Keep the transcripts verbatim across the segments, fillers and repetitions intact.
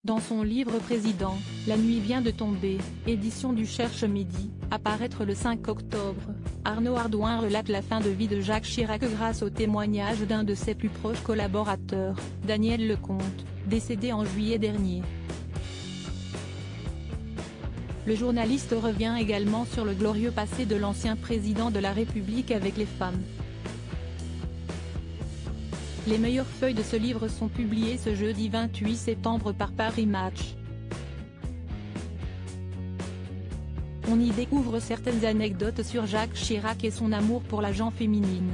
Dans son livre Président, La nuit vient de tomber, édition du Cherche Midi, à paraître le cinq octobre, Arnaud Ardouin relate la fin de vie de Jacques Chirac grâce au témoignage d'un de ses plus proches collaborateurs, Daniel Lecomte, décédé en juillet dernier. Le journaliste revient également sur le glorieux passé de l'ancien président de la République avec les femmes. Les meilleures feuilles de ce livre sont publiées ce jeudi vingt-huit septembre par Paris Match. On y découvre certaines anecdotes sur Jacques Chirac et son amour pour la gent féminine.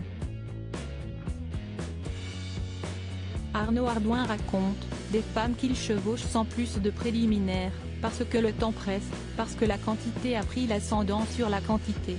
Arnaud Ardouin raconte, des femmes qu'il chevauche sans plus de préliminaires, parce que le temps presse, parce que la quantité a pris l'ascendant sur la quantité.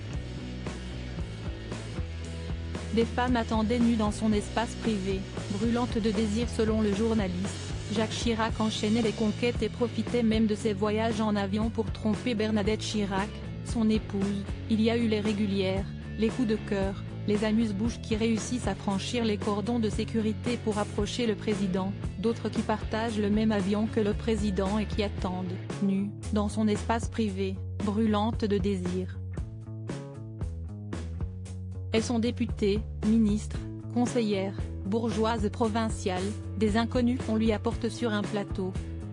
Des femmes attendaient nues dans son espace privé, brûlantes de désir selon le journaliste. Jacques Chirac enchaînait les conquêtes et profitait même de ses voyages en avion pour tromper Bernadette Chirac, son épouse. Il y a eu les régulières, les coups de cœur, les amuse-bouches qui réussissent à franchir les cordons de sécurité pour approcher le président, d'autres qui partagent le même avion que le président et qui attendent, nues, dans son espace privé, brûlantes de désir. Elles sont députées, ministres, conseillères, bourgeoises provinciales, des inconnus qu'on lui apporte sur un plateau.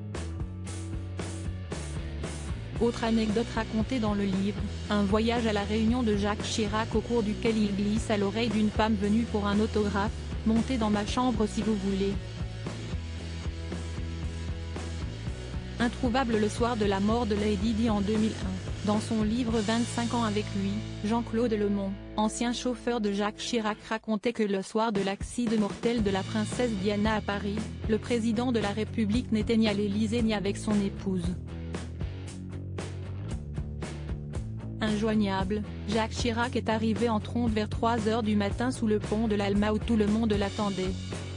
Autre anecdote racontée dans le livre, un voyage à la réunion de Jacques Chirac au cours duquel il glisse à l'oreille d'une femme venue pour un autographe, « Montez dans ma chambre si vous voulez ». Introuvable le soir de la mort de Lady Di en deux mille un, dans son livre vingt-cinq ans avec lui, Jean-Claude Lemont, ancien chauffeur de Jacques Chirac racontait que le soir de l'accident mortel de la princesse Diana à Paris, le président de la République n'était ni à l'Élysée ni avec son épouse. Injoignable, Jacques Chirac est arrivé en trombe vers trois heures du matin sous le pont de l'Alma où tout le monde l'attendait.